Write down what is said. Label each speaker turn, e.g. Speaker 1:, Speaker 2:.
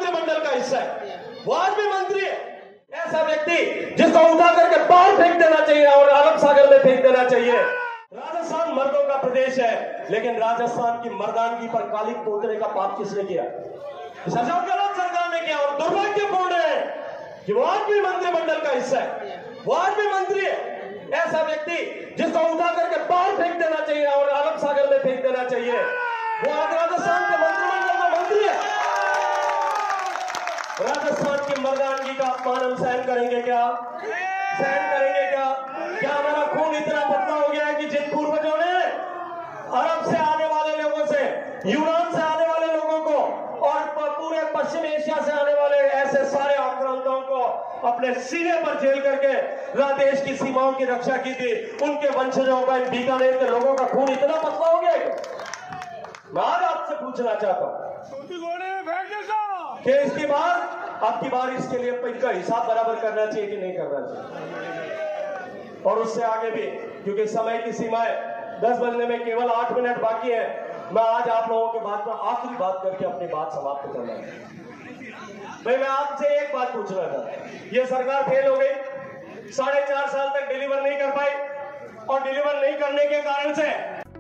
Speaker 1: मंत्रिमंडल का हिस्सा है, वो आज भी मंत्री है। ऐसा व्यक्ति जिसको उठा करके बाहर फेंक देना चाहिए और अरब सागर में फेंक देना चाहिए। राजस्थान मर्दों का प्रदेश है, लेकिन राजस्थान की मर्दानगी पर कालिक पोतने का पाप किसने किया? गलत सरकार ने किया। और दुर्भाग्यपूर्ण है कि वो आज भी मंत्रिमंडल का हिस्सा है, वो आज भी मंत्री है। ऐसा व्यक्ति जिसको उठा करके बाहर फेंक देना चाहिए और अरब सागर में फेंक देना चाहिए, वो आज राजस्थान के मंत्रिमंडल का मंत्री है। राजस्थान की मर्दानगी का अपमान हम सहन करेंगे क्या? सहन करेंगे क्या? क्या हमारा खून इतना पतला हो गया है कि जिन पूर्वजों ने अरब से आने वाले लोगों से, यूनान से आने वाले लोगों को और पूरे पश्चिम एशिया से आने वाले ऐसे सारे आक्रांतों को अपने सीने पर झेल करके देश की सीमाओं की रक्षा की थी, उनके वंशजों का, इन बीकानेर के लोगों का खून इतना पतला हो गया है? मैं आज आपसे पूछना चाहता हूं कि इसके बाद अब की बार इसके लिए इनका हिसाब बराबर करना चाहिए कि नहीं करना चाहिए, और उससे आगे भी, क्योंकि समय की सीमाएं 10 बजने में केवल 8 मिनट बाकी है। मैं आज आप लोगों के बाद में आखिरी बात करके अपनी बात समाप्त करना है। भाई मैं आपसे एक बात पूछना था, ये सरकार फेल हो गई, 4.5 साल तक डिलीवर नहीं कर पाई, और डिलीवर नहीं करने के कारण से